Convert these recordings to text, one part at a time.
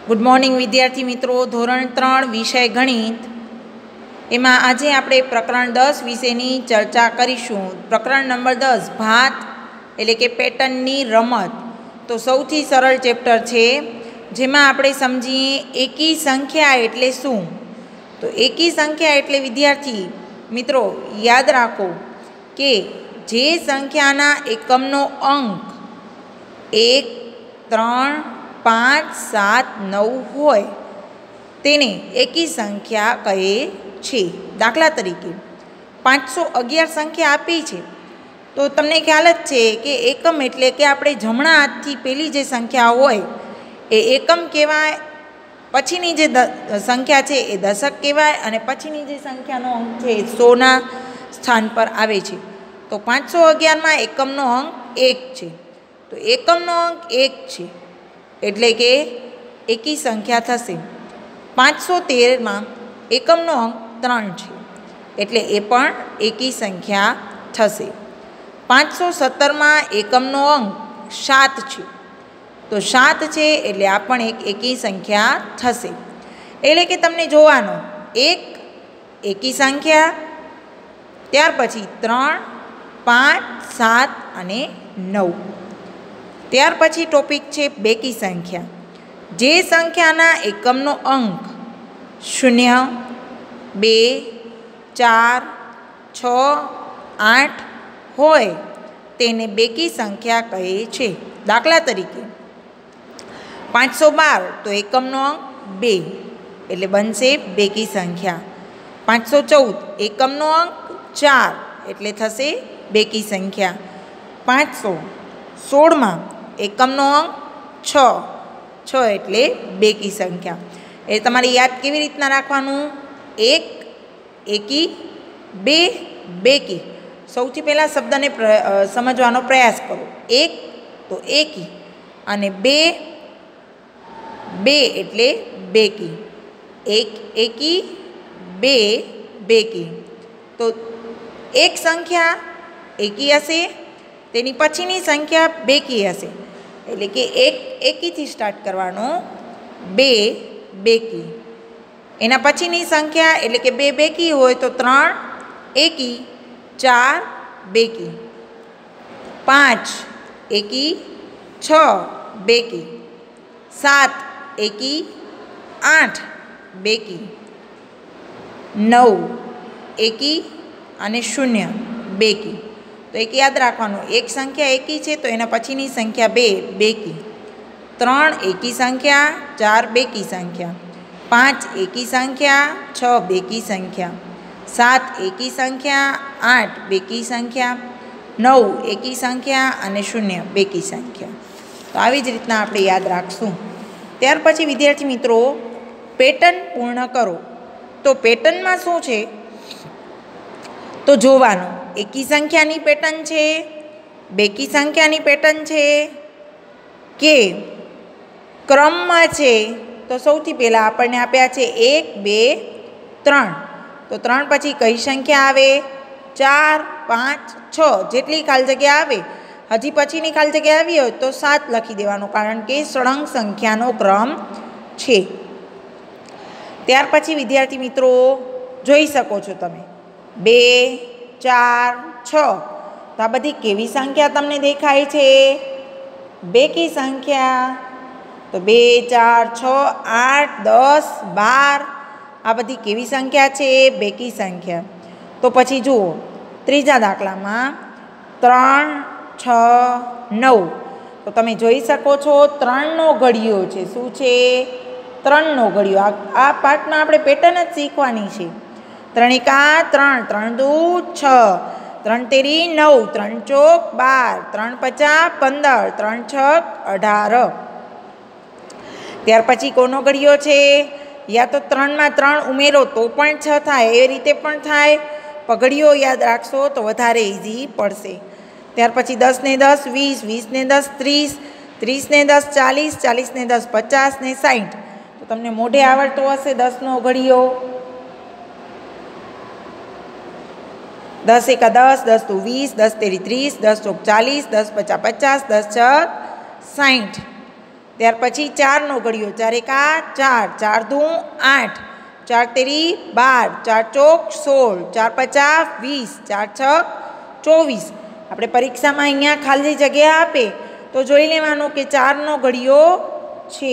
Good morning વિદ્યાર્થી મિત્રો, ધોરણ 3 વિષય ગણિત એમાં આજે આપણે પ્રકરણ 10 વિશેની ચર્ચા કરીશું. પ્રકરણ નંબર 10 ભાત એટલે કે પેટર્નની રમત. તો સૌથી સરળ ચેપ્ટર છે, જેમાં આપણે સમજીએ એકી સંખ્યા એટલે શું. તો એકી સંખ્યા એટલે વિદ્યાર્થી મિત્રો યાદ રાખો કે જે સંખ્યાના એકમનો અંક 1, 3, 5, 7, 9 હોય તેને એકી સંખ્યા કહે છે. દાખલા તરીકે 511 સંખ્યા આપી છે, તો તમને ખ્યાલ જ છે કે એકમ એટલે કે આપણે જમણા હાથથી પેલી જે સંખ્યા હોય એ એકમ કહેવાય, પછીની જે સંખ્યા છે એ દશક કહેવાય, અને પછીની જે સંખ્યાનો અંક છે એ 100ના સ્થાન પર આવે છે. તો 511માં એકમનો અંક 1 છે, તો એકમનો અંક 1 છે એટલે કે એકી સંખ્યા થશે. 513માં એકમનો અંક 3 છે એટલે એ પણ એકી સંખ્યા થશે. 517માં એકમનો અંક 7 છે, તો 7 છે એટલે આ પણ એક એકી સંખ્યા થશે. એટલે કે તમને જોવાનું 1 એકી સંખ્યા, ત્યાર પછી 3, 5, 7 અને 9. ત્યાર પછી ટોપિક છે બેકી સંખ્યા. જે સંખ્યાના એકમનો અંક 0, 2, 4, 6, 8 હોય તેને બેકી સંખ્યા કહે છે. દાખલા તરીકે 512 તો એકમનો અંક 2 એટલે બનશે બેકી સંખ્યા. 514 એકમનો અંક 4 એટલે થશે બેકી સંખ્યા. 516માં એકમનો અંક 6 એટલે બેકી સંખ્યા. એ તમારે યાદ કેવી રીતના રાખવાનું? 1 એકી, 2 બેકી. સૌથી પહેલાં શબ્દને સમજવાનો પ્રયાસ કરો. 1 તો એકી અને 2 એટલે બેકી. 1 એકી, 2 બેકી. તો એક સંખ્યા એકી હશે, તેની પછીની સંખ્યા બેકી હશે. એટલે કે 1 એકીથી સ્ટાર્ટ કરવાનો, 2 બેકી. એના પછીની સંખ્યા એટલે કે 2 બેકી હોય તો 3 એકી, 4 બેકી, 5 એકી, 6 બેકી, 7 એકી, 8 બેકી, 9 એકી અને 0 બેકી. તો એક યાદ રાખવાનું, એક સંખ્યા એકી છે તો એના પછીની સંખ્યા 2 બેકી, 3 એકી સંખ્યા, 4 બેકી સંખ્યા, 5 એકી સંખ્યા, 6 બેકી સંખ્યા, 7 એકી સંખ્યા, 8 બેકી સંખ્યા, 9 એકી સંખ્યા અને 0 બેકી સંખ્યા. તો આવી જ રીતના આપણે યાદ રાખશું. ત્યાર પછી વિદ્યાર્થી મિત્રો પેટર્ન પૂર્ણ કરો. તો પેટર્નમાં શું છે તો જોવાનું, એકી સંખ્યાની પેટર્ન છે, બેકી સંખ્યાની પેટર્ન છે કે ક્રમમાં છે. તો સૌથી પહેલાં આપણને આપ્યા છે 1, 2, 3. તો 3 પછી કઈ સંખ્યા આવે? 4, 5, 6 જેટલી ખાલી જગ્યા આવે. હજી પછીની ખાલી જગ્યા આવી હોય તો 7 લખી દેવાનું, કારણ કે સળંગ સંખ્યાનો ક્રમ છે. ત્યાર પછી વિદ્યાર્થી મિત્રો જોઈ શકો છો તમે 2, 4, 6. તો આ બધી કેવી સંખ્યા તમને દેખાય છે? બેકી સંખ્યા. તો 2, 4, 6, 8, 10, 12 આ બધી કેવી સંખ્યા છે? બેકી સંખ્યા. તો પછી જુઓ ત્રીજા દાખલામાં 3, 6, 9. તો તમે જોઈ શકો છો 3નો ઘડિયો છે. શું છે? 3નો ઘડિયો. આ પાઠમાં આપણે પેટર્ન જ શીખવાની છે. 3 એકા 3, 3 દુ 6, 3 તેરી 9, 3 ચોક 12, 3 પચા 15, 3 છક 18. ત્યાર પછી કોનો ઘડિયો છે? યા તો 3માં 3 ઉમેરો તો પણ 6 થાય, એ રીતે પણ થાય. પગડીઓ યાદ રાખશો તો વધારે ઇઝી પડશે. ત્યાર પછી 10 ને 10 20, 20 ને 10 30, 30 ને 10 40, 40 ને 10 50 ને 60. તો તમને મોઢે આવડતો હશે 10નો ઘડિયો. 10 એકા 10, 10 દુ 20, 10 તેરી 30, 10 ચોક 40, 10 પચા 50, 10 છક 60. ત્યાર પછી 4નો ઘડિયો 4 એકા 4, 4 દુ 8, 4 તેરી 12, 4 ચોક 16, 4 પચા 20, 4 છક 24. આપણે પરીક્ષામાં અહીંયા ખાલી જગ્યા આપે તો જોઈ લેવાનું કે 4નો ઘડિયો છે.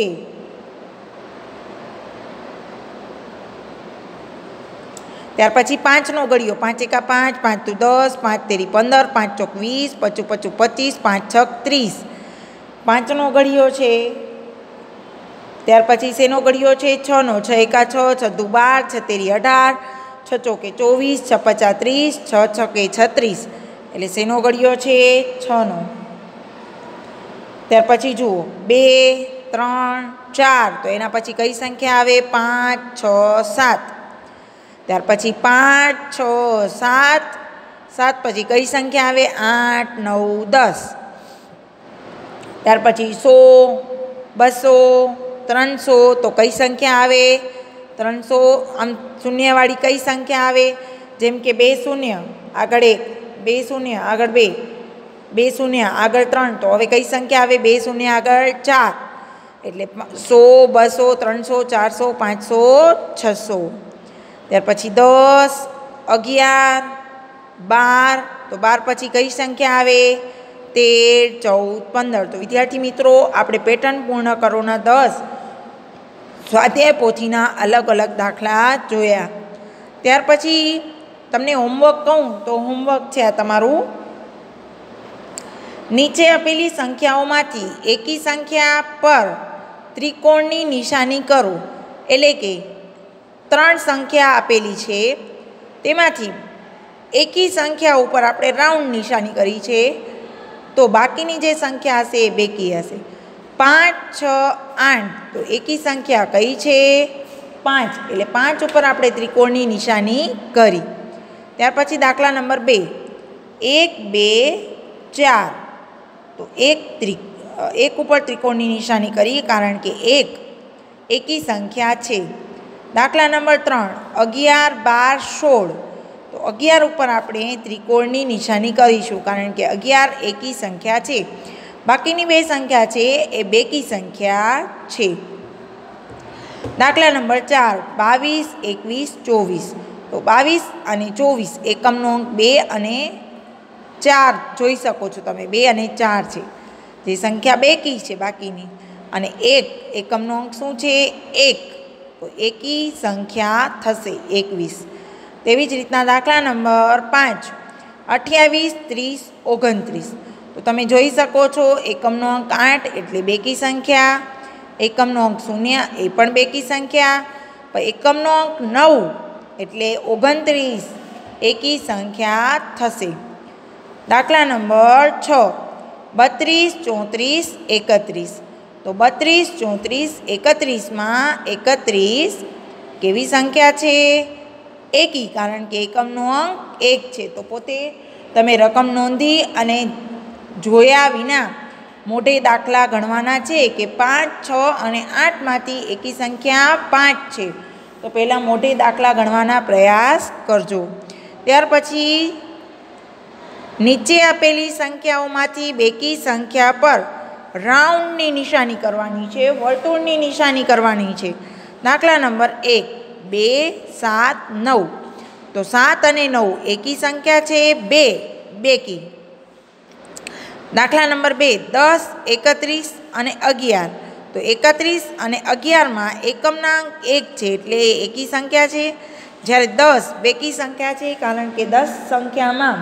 ત્યાર પછી 5નો ઘડિયો 5 એકા 5, 5 દુ 10, 5 તેરી 15, 5 ચોક 20, 25 25 25, 5 છક 30. 5નો ઘડિયો છે. ત્યાર પછી શેનો ઘડિયો છે? 6નો 6 એકા 6, 6 દુ 12, 6 તેરી 18, 6 ચોકે 24, 6 પચા 30, 6 છકે 36. એટલે શેનો ઘડિયો છે? 6નો. ત્યાર પછી જુઓ 2, 3, 4 તો એના પછી કઈ સંખ્યા આવે? 5, 6, 7. ત્યાર પછી 5, 6, 7, 7 પછી કઈ સંખ્યા આવે? 8, 9, 10. ત્યાર પછી 100, 200, 300 તો કઈ સંખ્યા આવે? 300. આમ શૂન્યવાળી કઈ સંખ્યા આવે? જેમ કે 2 શૂન્ય આગળ 1, 2 શૂન્ય આગળ 2, 2 શૂન્ય આગળ 3 તો હવે કઈ સંખ્યા આવે? 2 શૂન્ય આગળ 4. એટલે 100, 200, 300, 400, 500, 600. ત્યાર પછી 10, 11, 12 તો 12 પછી કઈ સંખ્યા આવે? 13, 14, 15. તો વિદ્યાર્થી મિત્રો આપણે પેટર્ન પૂર્ણ કરોના 10 સ્વાધ્યાય પોથીના અલગ અલગ દાખલા જોયા. ત્યાર પછી તમને હોમવર્ક કહું તો હોમવર્ક છે આ તમારું. નીચે આપેલી સંખ્યાઓમાંથી એકી સંખ્યા પર ત્રિકોણની નિશાની કરો. એટલે કે 3 સંખ્યા આપેલી છે તેમાંથી એકી સંખ્યા ઉપર આપણે રાઉન્ડ નિશાની કરી છે તો બાકીની જે સંખ્યા હશે એ બેકી હશે. 5, 6, 8 તો એકી સંખ્યા કઈ છે? 5. એટલે 5 ઉપર આપણે ત્રિકોણની નિશાની કરી. ત્યાર પછી દાખલા નંબર 2, 1, 2, 4 તો 1 ઉપર ત્રિકોણની નિશાની કરી કારણ કે 1 એકી સંખ્યા છે. દાખલા નંબર 3, 11, 12, 16 તો 11 ઉપર આપણે ત્રિકોણની નિશાની કરીશું કારણ કે 11 એકી સંખ્યા છે. બાકીની 2 સંખ્યા છે એ બેકી સંખ્યા છે. દાખલા નંબર 4, 22, 21, 24 તો 22 અને 24 એકમનો અંક 2 અને 4 જોઈ શકો છો તમે. 2 અને 4 છે જે સંખ્યા બેકી છે બાકીની. અને 1 એકમનો અંક શું છે? 1 તો એકી સંખ્યા થશે 21. તેવી જ રીતના દાખલા નંબર 5, 28, 30, 29 તો તમે જોઈ શકો છો એકમનો અંક 8 એટલે બેકી સંખ્યા. એકમનો અંક 0 એ પણ બેકી સંખ્યા. પણ એકમનો અંક 9 એટલે 29 એકી સંખ્યા થશે. દાખલા નંબર 6, 32, 34, 31 તો 32, 34, 31માં 31 કેવી સંખ્યા છે? એકી કારણ કે એકમનો અંક 1 છે. તો પોતે તમે રકમ નોંધી અને જોયા વિના મોઢે દાખલા ગણવાના છે કે 5, 6 અને 8માંથી એકી સંખ્યા 5 છે. તો પહેલાં મોઢે દાખલા ગણવાના પ્રયાસ કરજો. ત્યાર પછી નીચે આપેલી સંખ્યાઓમાંથી બેકી સંખ્યા પર રાઉન્ડની નિશાની કરવાની છે, વર્તુળની નિશાની કરવાની છે. દાખલા નંબર 1, 2, 7, 9 તો 7 અને 9 એકી સંખ્યા છે, 2 બેકી. દાખલા નંબર 2, 10, 31 અને 11 તો 31 અને 11માં એકમના અંક 1 છે એટલે એકી સંખ્યા છે. જ્યારે 10 બેકી સંખ્યા છે કારણ કે 10 સંખ્યામાં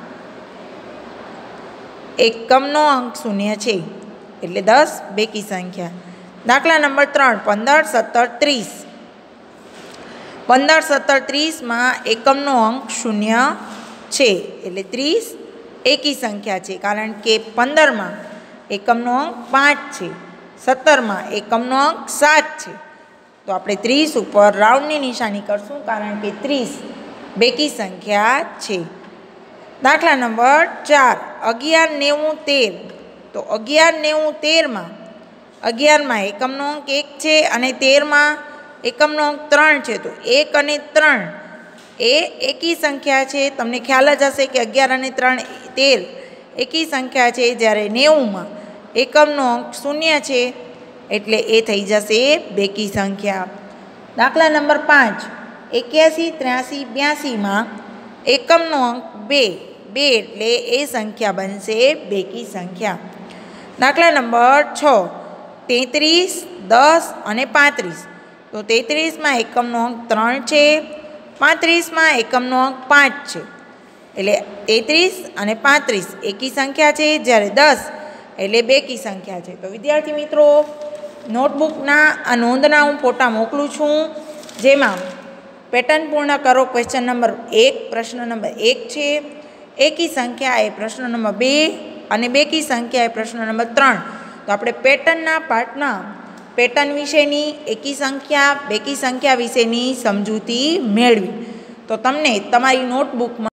એકમનો અંક 0 છે એટલે 10 બેકી સંખ્યા. દાખલા નંબર 3, 15, 17, 30 15, 17, 30માં એકમનો અંક 0 છે એટલે 30 એકી સંખ્યા છે કારણ કે 15માં એકમનો અંક 5 છે, 17માં એકમનો અંક 7 છે. તો આપણે 30 ઉપર રાઉન્ડની નિશાની કરશું કારણ કે 30 બેકી સંખ્યા છે. દાખલા નંબર 4, 11, 90, 13 તો 11, 90, 13માં 11માં એકમનો અંક 1 છે અને 13માં એકમનો અંક 3 છે. તો 1 અને 3 એ એકી સંખ્યા છે. તમને ખ્યાલ જ હશે કે 11 અને 3 13 એકી સંખ્યા છે. જ્યારે 90માં એકમનો અંક 0 છે એટલે એ થઈ જશે બેકી સંખ્યા. દાખલા નંબર 5, 81, 83, 82માં એકમનો અંક 2 એટલે એ સંખ્યા બનશે બેકી સંખ્યા. દાખલા નંબર 6, 33, 10 અને 35. તો 33માં એકમનો અંક 3 છે, 35માં એકમનો અંક 5 છે. એટલે 33 અને 35 એકી સંખ્યા છે, જ્યારે 10 એટલે બેકી સંખ્યા છે. તો વિદ્યાર્થી મિત્રો, નોટબુકના આ નોંધના હું ફોટા મોકલું છું, જેમાં પેટર્ન પૂર્ણ કરો ક્વેશ્ચન નંબર 1 પ્રશ્ન નંબર 1 છે, એકી સંખ્યા એ પ્રશ્ન નંબર 2 અને બેકી સંખ્યા એ પ્રશ્ન નંબર 3. તો આપણે પેટર્નના પાઠના પેટર્ન વિશેની, એકી સંખ્યા બેકી સંખ્યા વિશેની સમજૂતી મેળવી. તો તમને તમારી નોટબુકમાં